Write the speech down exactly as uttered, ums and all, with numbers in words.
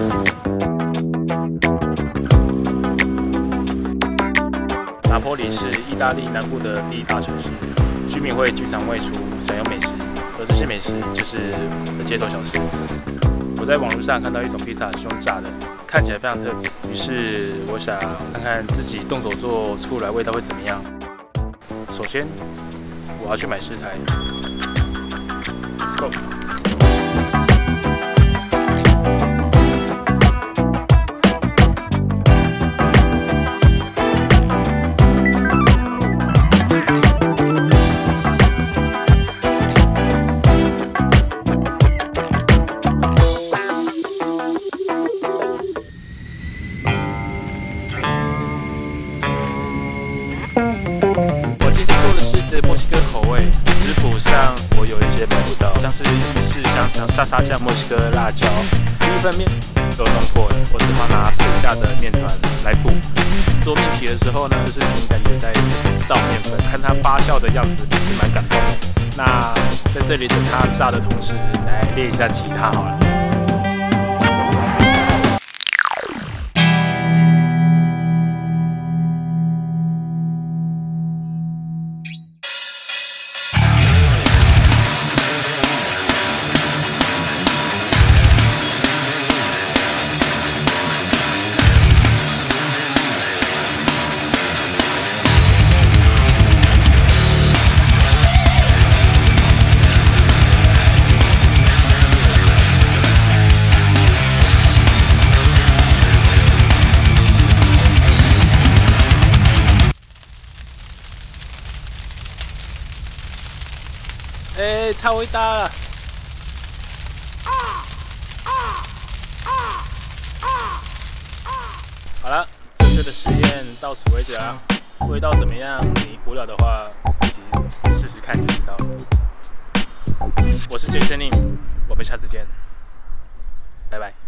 拿坡里是意大利南部的第一大城市，居民会聚餐外出，享用美食，而这些美食就是街头小吃。我在网络上看到一种披萨是用炸的，看起来非常特别，于是我想看看自己动手做出来味道会怎么样。首先，我要去买食材 ，Let's go。 墨西哥口味，食谱上我有一些买不到，像是意式香肠、沙沙酱、墨西哥辣椒。第一份面有弄破了，我只好拿剩下的面团来补。做面皮的时候呢，就是凭感觉在倒面粉，看它发酵的样子是蛮感动的。那在这里等它炸的同时，来练一下吉他好了。 哎、欸，超伟大了！好了，这次的实验到此为止啊。味道怎么样？你无聊的话，自己试试看就知道了。我是 Jason Lim， 我们下次见，拜拜。